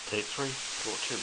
Take 3, pull 2.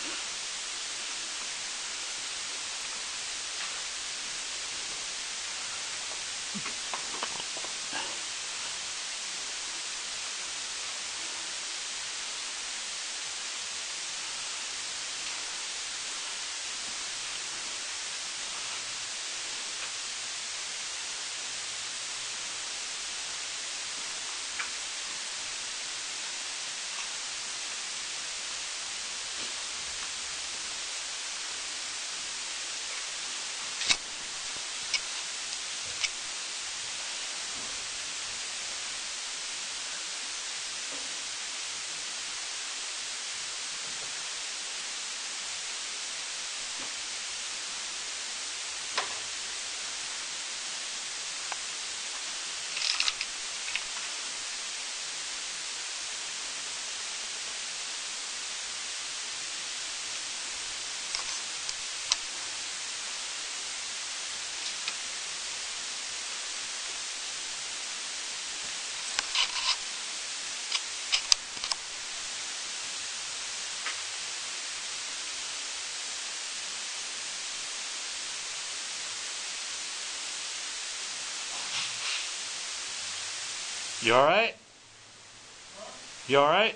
You alright? You alright?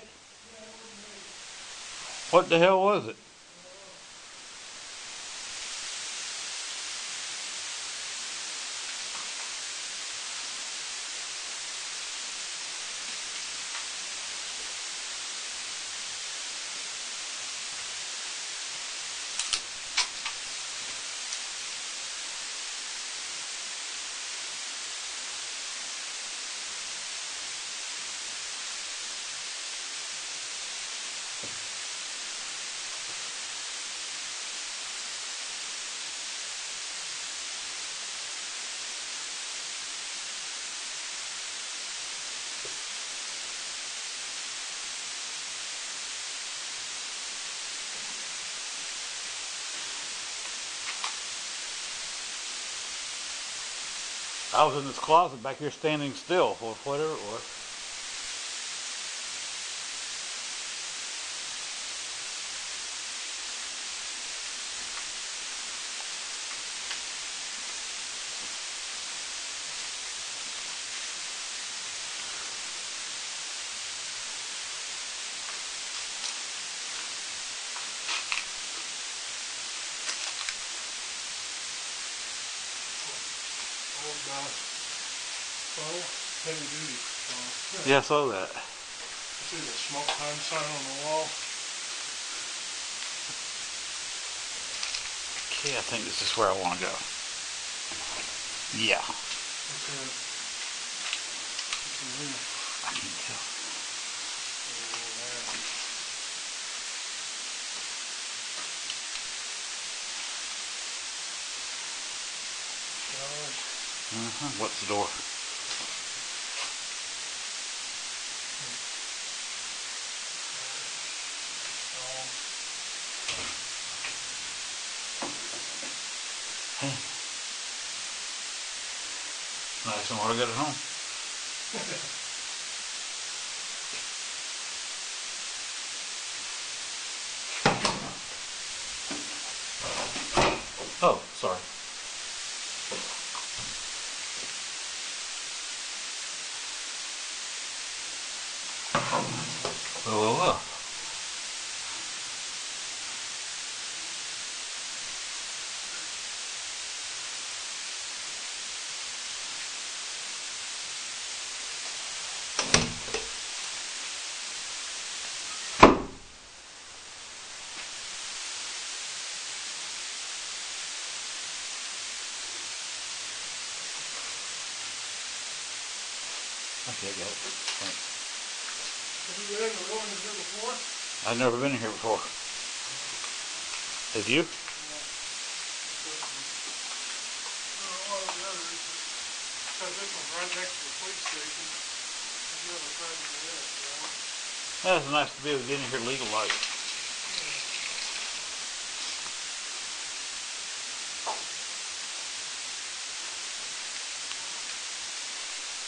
What the hell was it? I was in this closet back here standing still, or whatever it was. Heavy duty. Yeah, I saw that. See the smoke time sign on the wall? Okay, I think this is where I want to go. Yeah. Okay. I can tell. What's the door? Nice and water got it home. Oh, sorry. Whoa. Okay, I got it. Thanks. Have you been in the building here before? I've never been here before. Have you? Because this one's right next to the police station. Have you ever tried to do that? That's nice to be able to get in here legal like.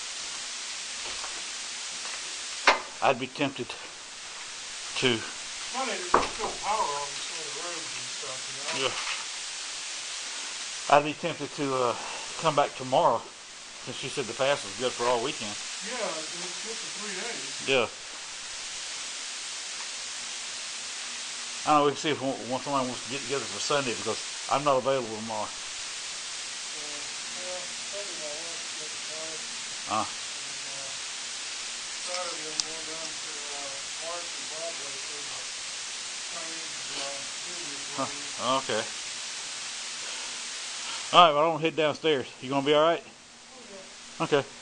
I'd be tempted to funny, there's still power on some of the roads and stuff, you know? Yeah. I'd be tempted to come back tomorrow, since she said the pass was good for all weekend. Yeah, it's good for 3 days. Yeah. I don't know, we can see if once somebody wants to get together for Sunday, because I'm not available tomorrow. Well, probably my wife will get the car. Uh, And Saturday I'm going down to Mark and Broadway for the Chinese New Year's party. okay. Alright, well, I don't head downstairs. You gonna be alright? Oh, yeah. Okay.